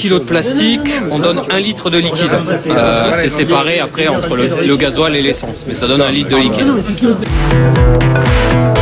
kg de plastique, on donne 1 litre de liquide. C'est séparé après entre le gasoil et l'essence, mais ça donne 1 litre de liquide.